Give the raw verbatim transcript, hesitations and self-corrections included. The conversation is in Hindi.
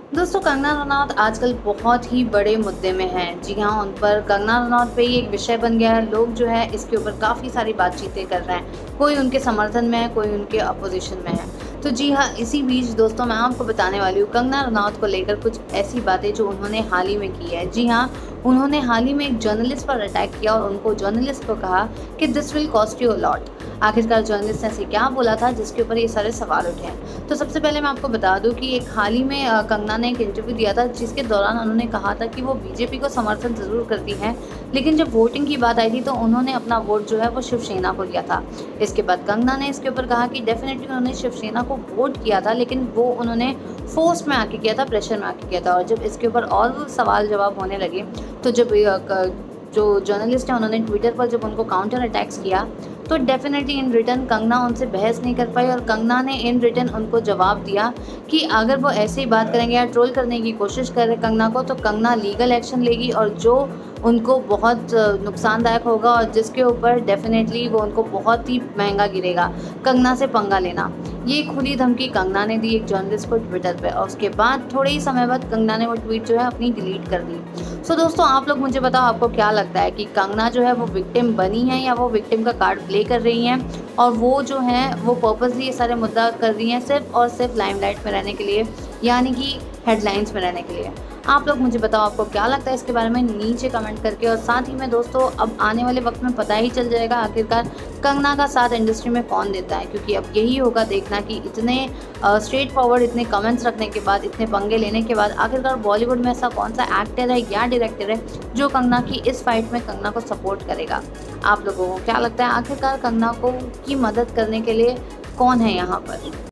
दोस्तों, कंगना रनौत आजकल बहुत ही बड़े मुद्दे में हैं। जी हाँ, उन पर कंगना रनौत पे ही एक विषय बन गया है। लोग जो है इसके ऊपर काफ़ी सारी बातचीतें कर रहे हैं। कोई उनके समर्थन में है, कोई उनके अपोज़िशन में है। तो जी हाँ, इसी बीच दोस्तों मैं आपको बताने वाली हूँ कंगना रनौत को लेकर कुछ ऐसी बातें जो उन्होंने हाल ही में की है। जी हाँ, उन्होंने हाल ही में एक जर्नलिस्ट पर अटैक किया और उनको जर्नलिस्ट को कहा कि this will cost you a lot. आखिरकार जर्नलिस्ट ने ऐसे क्या बोला था जिसके ऊपर ये सारे सवाल उठे हैं। तो सबसे पहले मैं आपको बता दूं कि एक हाल ही में अ, कंगना ने एक इंटरव्यू दिया था जिसके दौरान उन्होंने कहा था कि वो बीजेपी को समर्थन ज़रूर करती हैं, लेकिन जब वोटिंग की बात आई थी तो उन्होंने अपना वोट जो है वो शिवसेना को दिया था। इसके बाद कंगना ने इसके ऊपर कहा कि डेफिनेटली उन्होंने शिवसेना को वोट किया था, लेकिन वो उन्होंने फोर्स में आके किया था, प्रेशर में आके किया था। और जब इसके ऊपर और सवाल जवाब होने लगे तो जब अ, क- जो जर्नलिस्ट हैं उन्होंने ट्विटर पर जब उनको काउंटर अटैक्स किया तो डेफिनेटली इन रिटर्न कंगना उनसे बहस नहीं कर पाई और कंगना ने इन रिटर्न उनको जवाब दिया कि अगर वो ऐसे ही बात करेंगे या ट्रोल करने की कोशिश कर रहे कंगना को तो कंगना लीगल एक्शन लेगी और जो उनको बहुत अ, नुकसानदायक होगा और जिसके ऊपर डेफिनेटली वो उनको बहुत ही महंगा गिरेगा। कंगना से पंगा लेना, ये खुली धमकी कंगना ने दी एक जर्नलिस्ट को ट्विटर पे और उसके बाद थोड़े ही समय बाद कंगना ने वो ट्वीट जो है अपनी डिलीट कर दी। सो दोस्तों, आप लोग मुझे बताओ आपको क्या लगता है कि कंगना जो है वो विक्टिम बनी है या वो विक्टिम का कार्ड प्ले कर रही हैं और वो जो है वो पर्पसली ये सारे मुद्दा कर रही हैं सिर्फ और सिर्फ लाइमलाइट में रहने के लिए, यानी कि हेडलाइंस में रहने के लिए। आप लोग मुझे बताओ आपको क्या लगता है इसके बारे में नीचे कमेंट करके। और साथ ही में दोस्तों, अब आने वाले वक्त में पता ही चल जाएगा आखिरकार कंगना का साथ इंडस्ट्री में कौन देता है, क्योंकि अब यही होगा देखना कि इतने स्ट्रेट फॉरवर्ड इतने कमेंट्स रखने के बाद, इतने पंगे लेने के बाद आखिरकार बॉलीवुड में ऐसा कौन सा एक्टर है या डायरेक्टर है जो कंगना की इस फाइट में कंगना को सपोर्ट करेगा। आप लोगों को क्या लगता है आखिरकार कंगना को की मदद करने के लिए कौन है यहाँ पर।